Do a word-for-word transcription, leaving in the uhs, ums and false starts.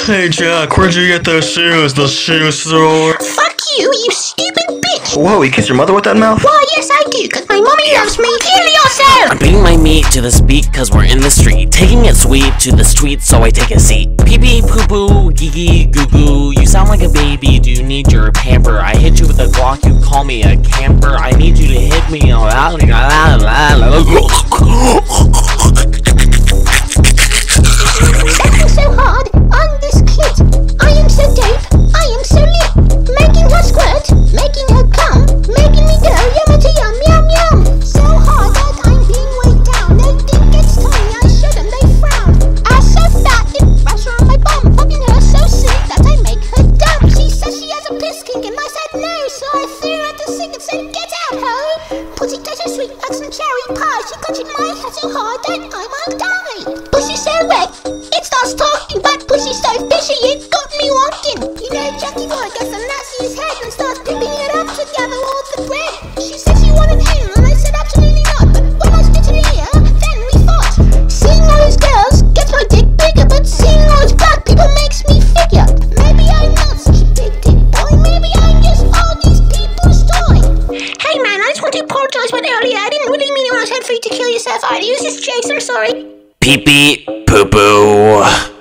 Hey Jack, where'd you get those shoes? The shoe store? Fuck you, you stupid bitch! Whoa, you kiss your mother with that mouth? Why, yes I do, cause my mommy loves me. Kill yourself! I'm beating my meat to this beat cause we're in the street. Taking it sweet to the street so I take a seat. Pee pee poo poo, gee gee goo goo. You sound like a baby, do you need your pamper? I hit you with a Glock, you call me a camper. I need you to hit me. Stepping so hard on this clit. I am so dope, I am so lit. Making her squirt, making her come, making me go yum to yum yum yum. So hard that I'm being weighed down. They think it's tiny, I shouldn't, they frown. Ass so fat, it wraps around my bum. Fucking her so sick that I make her dumb. She says she has a piss kink and I said no, so I threw her at the sink and said get out ho. Pussy tastes so sweet like some cherry pie. She clutched my head so hard that I might die. Pussy so wet, it starts talking, but pussy so fishy, it got me walking. You know, Jackie boy gets a Nazi's head and starts pimping it up to gather all the bread. She said she wanted anal, and I said absolutely not. But when I spit it in here, then we fought. Seeing all those girls gets my dick bigger, but seeing all those black people makes me figure. Maybe I'm not such a big dick boy, maybe I'm just all these people's toy. Hey man, I just want to apologize about earlier. I didn't really mean it when I said for you to kill yourself either. It was just jokes, I'm sorry. Pee pee poo poo.